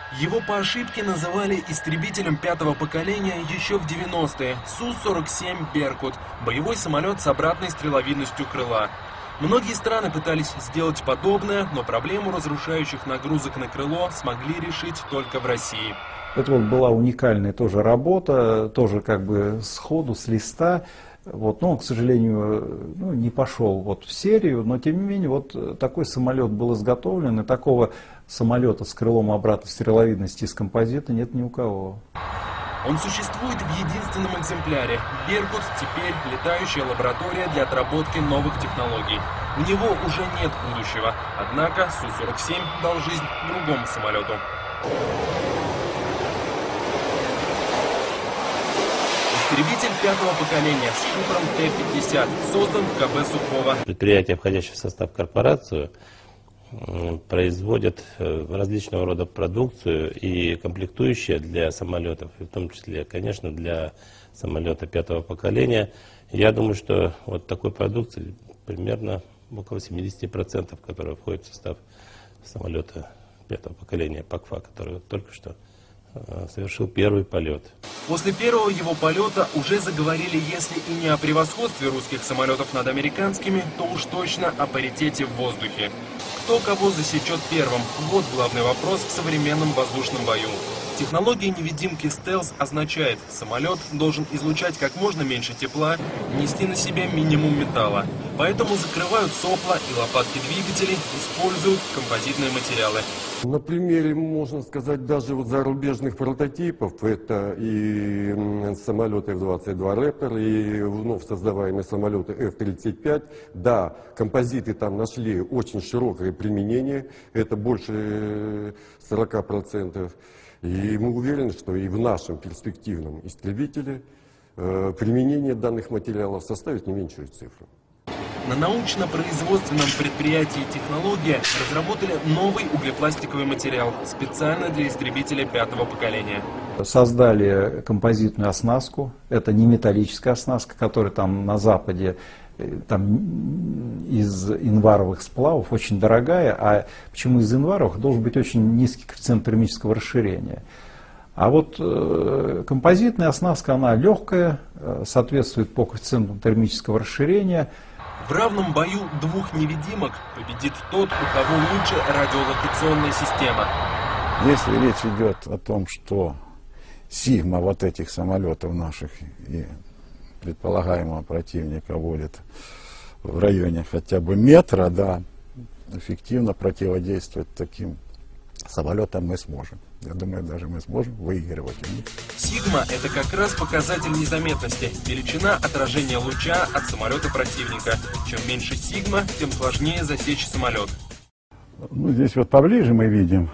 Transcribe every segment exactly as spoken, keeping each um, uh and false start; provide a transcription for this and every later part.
Его по ошибке называли истребителем пятого поколения еще в девяностые Су сорок семь «Беркут» – боевой самолет с обратной стреловидностью крыла. Многие страны пытались сделать подобное, но проблему разрушающих нагрузок на крыло смогли решить только в России. Это вот была уникальная тоже работа, тоже как бы сходу, с листа. Вот, но он, к сожалению, ну, не пошел вот в серию, но тем не менее вот такой самолет был изготовлен, и такого самолета с крылом обратной стреловидности из композита нет ни у кого. Он существует в единственном экземпляре. «Беркут» теперь летающая лаборатория для отработки новых технологий. У него уже нет будущего, однако Су сорок семь дал жизнь другому самолету. Истребитель пятого поколения с шифром Т пятьдесят создан в ка бэ Сухого. Предприятия, входящие в состав корпорации, производят различного рода продукцию и комплектующие для самолетов, в том числе, конечно, для самолета пятого поколения. Я думаю, что вот такой продукции примерно около семидесяти процентов, которая входит в состав самолета пятого поколения ПАКФА, который только что совершил первый полет. После первого его полета уже заговорили, если и не о превосходстве русских самолетов над американскими, то уж точно о паритете в воздухе. Кто кого засечет первым? Вот главный вопрос в современном воздушном бою. Технология невидимки стелс означает, самолет должен излучать как можно меньше тепла, нести на себе минимум металла. Поэтому закрывают сопла и лопатки двигателей, используют композитные материалы. На примере, можно сказать, даже вот зарубежных прототипов, это и самолеты эф двадцать два Raptor, и вновь создаваемые самолеты эф тридцать пять, да, композиты там нашли очень широкое применение, это больше сорока процентов. И мы уверены, что и в нашем перспективном истребителе э, применение данных материалов составит не меньшую цифру. На научно-производственном предприятии «Технология» разработали новый углепластиковый материал специально для истребителя пятого поколения. Создали композитную оснастку. Это не металлическая оснастка, которая там на Западе там, из инваровых сплавов, очень дорогая. А почему из инваровых? Должен быть очень низкий коэффициент термического расширения. А вот э, композитная оснастка, она легкая, э, соответствует по коэффициенту термического расширения. В равном бою двух невидимок победит тот, у кого лучше радиолокационная система. Если речь идет о том, что сигма вот этих самолетов наших и предполагаемого противника будет в районе хотя бы метра, да, эффективно противодействовать таким самолетам мы сможем. Я думаю, даже мы сможем выигрывать у них. Сигма – это как раз показатель незаметности, величина отражения луча от самолета противника. Чем меньше сигма, тем сложнее засечь самолет. Ну, здесь вот поближе мы видим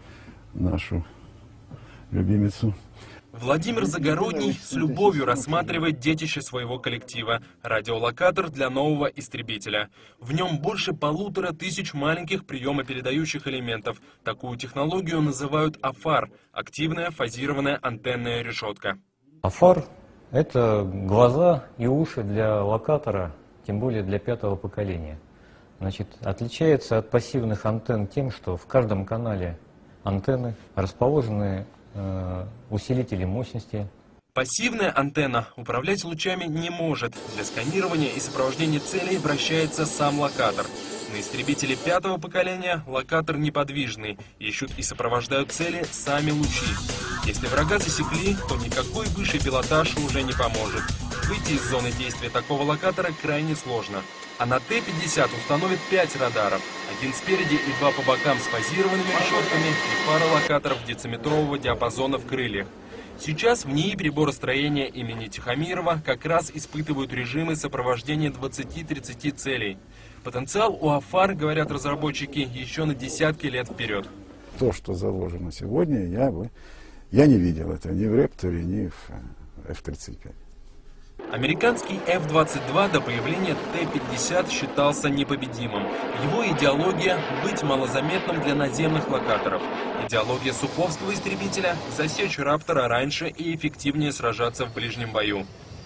нашу любимицу. Владимир Загородний с любовью рассматривает детище своего коллектива – радиолокатор для нового истребителя. В нем больше полутора тысяч маленьких приемопередающих элементов. Такую технологию называют АФАР – активная фазированная антенная решетка. АФАР – это глаза и уши для локатора, тем более для пятого поколения. Значит, отличается от пассивных антенн тем, что в каждом канале антенны расположены усилители мощности. Пассивная антенна управлять лучами не может. Для сканирования и сопровождения целей вращается сам локатор. На истребителе пятого поколения локатор неподвижный. Ищут и сопровождают цели сами лучи. Если врага засекли, то никакой высший пилотаж уже не поможет. Выйти из зоны действия такого локатора крайне сложно. А на Т пятьдесят установят пять радаров. Один спереди и два по бокам с фазированными решетками и пара локаторов дециметрового диапазона в крыльях. Сейчас в НИИ приборостроения имени Тихомирова как раз испытывают режимы сопровождения двадцати-тридцати целей. Потенциал у АФАР, говорят разработчики, еще на десятки лет вперед. То, что заложено сегодня, я бы я не видел этого ни в Репторе, ни в эф тридцать пять. Американский эф двадцать два до появления Т пятьдесят считался непобедимым. Его идеология – быть малозаметным для наземных локаторов. Идеология суповского истребителя – засечь Раптора раньше и эффективнее сражаться в ближнем бою.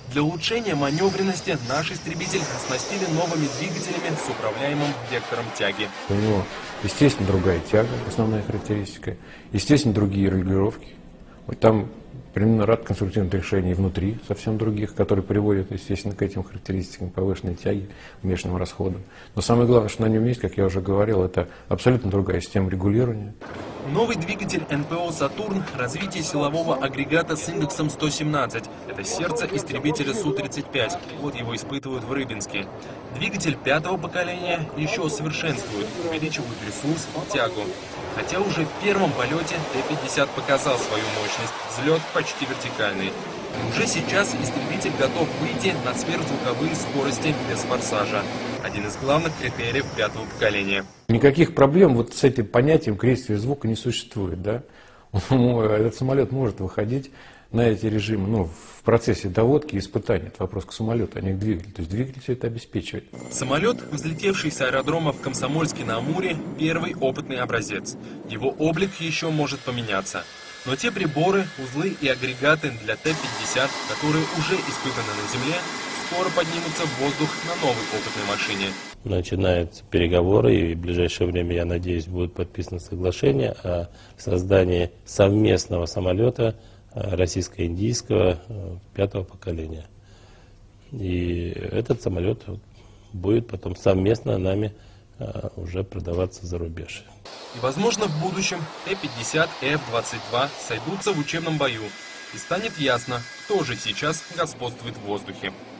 Для улучшения маневренности наш истребитель оснастили новыми двигателями с управляемым вектором тяги. У него, естественно, другая тяга, основная характеристика, естественно, другие регулировки. Вот там применен ряд конструктивных решений внутри, совсем других, которые приводят, естественно, к этим характеристикам повышенной тяги, уменьшенным расходам. Но самое главное, что на нем есть, как я уже говорил, это абсолютно другая система регулирования. Новый двигатель эн пэ о «Сатурн» – развитие силового агрегата с индексом сто семнадцать. Это сердце истребителя Су тридцать пять. Вот его испытывают в Рыбинске. Двигатель пятого поколения еще усовершенствуют, увеличивают ресурс и тягу. Хотя уже в первом полете Т пятьдесят показал свою мощность, взлет почти вертикальный. И уже сейчас истребитель готов выйти на сверхзвуковые скорости без форсажа. Один из главных критериев пятого поколения. Никаких проблем вот с этим понятием крестия звука не существует. Да? Этот самолет может выходить на эти режимы, ну, в процессе доводки и испытания. Это вопрос к самолету, а не к двигателю. То есть двигатель все это обеспечивает. Самолет, взлетевший с аэродрома в Комсомольске-на-Амуре, первый опытный образец. Его облик еще может поменяться. Но те приборы, узлы и агрегаты для Т пятьдесят, которые уже испытаны на Земле, скоро поднимутся в воздух на новой опытной машине. Начинаются переговоры, и в ближайшее время, я надеюсь, будет подписано соглашение о создании совместного самолета российско-индийского пятого поколения. И этот самолет будет потом совместно нами уже продаваться за рубеж. И, возможно, в будущем Т пятьдесят и Эф двадцать два сойдутся в учебном бою. И станет ясно, кто же сейчас господствует в воздухе.